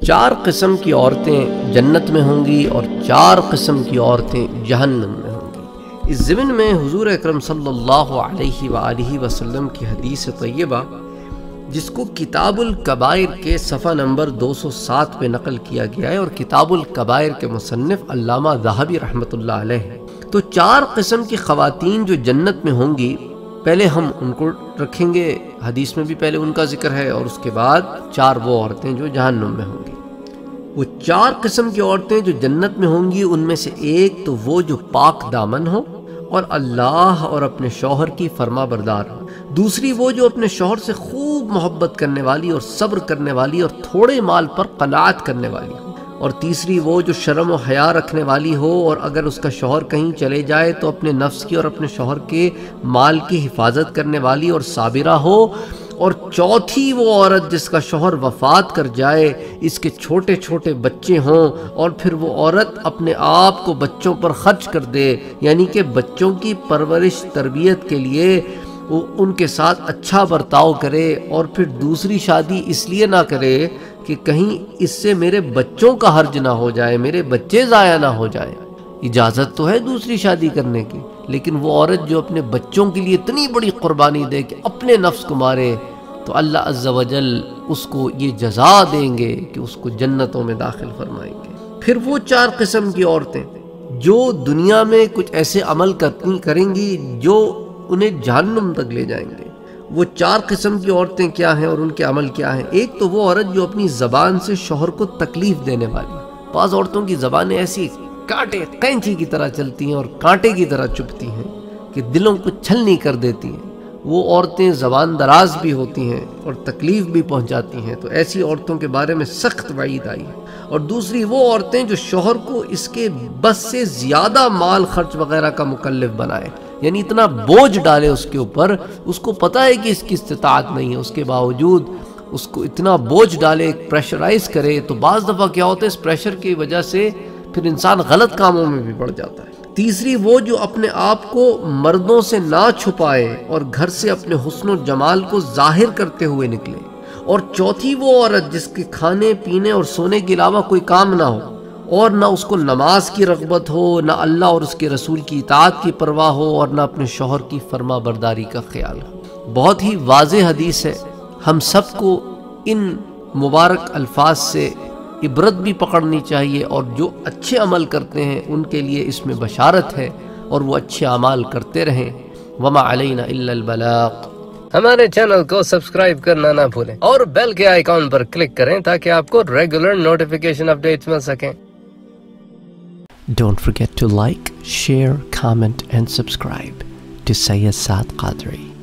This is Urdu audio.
4 قسم کی عورتیں جنت میں ہوں گی اور 4 قسم کی عورتیں جہنم میں ہوں گی۔ اس ضمن میں حضور اکرم صلی اللہ علیہ وآلہ وسلم کی حدیث طیبہ، جس کو کتاب الکبائر کے صفحہ نمبر 207 پہ نقل کیا گیا ہے، اور کتاب الکبائر کے مصنف علامہ ذہبی رحمۃ اللہ علیہ، تو 4 قسم کی خواتین جو جنت میں ہوں گی، پہلے ہم ان کو رکھیں گے، حدیث میں بھی پہلے ان کا ذکر ہے، اور اس کے بعد 4 وہ عورتیں جو جہنم میں ہوں گی۔ وہ 4 قسم کی عورتیں جو جنت میں ہوں گی، ان میں سے ایک تو وہ جو پاک دامن ہو اور اللہ اور اپنے شوہر کی فرما بردار ہو، دوسری وہ جو اپنے شوہر سے خوب محبت کرنے والی اور صبر کرنے والی اور تھوڑے مال پر قناعت کرنے والی ہو، اور تیسری وہ جو شرم و حیا رکھنے والی ہو، اور اگر اس کا شوہر کہیں چلے جائے تو اپنے نفس کی اور اپنے شوہر کے مال کی حفاظت کرنے والی اور صابرہ ہو، اور چوتھی وہ عورت جس کا شوہر وفات کر جائے، اس کے چھوٹے چھوٹے بچے ہوں، اور پھر وہ عورت اپنے آپ کو بچوں پر خرچ کر دے، یعنی کہ بچوں کی پرورش تربیت کے لیے وہ ان کے ساتھ اچھا برتاؤ کرے، اور پھر دوسری شادی اس لیے نہ کرے کہ کہیں اس سے میرے بچوں کا حرج نہ ہو جائے، میرے بچے ضائع نہ ہو جائے۔ اجازت تو ہے دوسری شادی کرنے کی، لیکن وہ عورت جو اپنے بچوں کے لیے اتنی بڑی قربانی دے کہ اپنے نفس کو مارے، تو اللہ عز و جل اس کو یہ جزا دیں گے کہ اس کو جنتوں میں داخل فرمائیں گے۔ پھر وہ 4 قسم کی عورتیں جو دنیا میں کچھ ایسے عمل کریں گی جو انہیں جہنم تک لے جائیں گے۔ وہ 4 قسم کی عورتیں کیا ہیں اور ان کے عمل کیا ہیں؟ ایک تو وہ عورت جو اپنی زبان سے شوہر کو تکلیف دینے والی۔ بعض عورتوں کی زبانیں ایسی کانٹے قینچی کی طرح چلتی ہیں اور کانٹے کی طرح چبھتی ہیں کہ دلوں کو چھلنی کر دیتی ہیں۔ وہ عورتیں زبان دراز بھی ہوتی ہیں اور تکلیف بھی پہنچاتی ہیں، تو ایسی عورتوں کے بارے میں سخت وعید آئی ہے۔ اور دوسری وہ عورتیں جو شوہر کو اس کے بس سے زیادہ مال خرچ وغیرہ کا مکلف بنائے، یعنی اتنا بوجھ ڈالے اس کے اوپر، اس کو پتہ ہے کہ اس کی استطاعت نہیں ہے، اس کے باوجود اس کو اتنا بوجھ ڈالے، پریشرائز کرے، تو بعض دفعہ کیا ہوتا ہے، اس پریشر کی وجہ سے پھر انسان غلط کاموں میں بھی پڑ جاتا ہے۔ تیسری وہ جو اپنے آپ کو مردوں سے نہ چھپائے اور گھر سے اپنے حسن و جمال کو ظاہر کرتے ہوئے نکلے۔ اور چوتھی وہ عورت جس کے کھانے پینے اور سونے کے علاوہ کوئی کام نہ ہو، اور نہ اس کو نماز کی رغبت ہو، نہ اللہ اور اس کے رسول کی اطاعت کی پرواہ ہو، اور نہ اپنے شوہر کی فرما برداری کا خیال ہو۔ بہت ہی واضح حدیث ہے، ہم سب کو ان مبارک الفاظ سے عبرت بھی پکڑنی چاہیے، اور جو اچھے عمل کرتے ہیں ان کے لیے اس میں بشارت ہے، اور وہ اچھے اعمال کرتے رہیں۔ وما علینا الا البلاغ۔ ہمارے چینل کو سبسکرائب کرنا نہ بھولیں، اور بیل کے آئیکن پر کلک کریں تاکہ آپ کو ریگولر نوٹیفیکیشن اپڈیٹس مل سکیں۔ Don't forget to like, share, comment and subscribe to Sayyid Saad Qadri.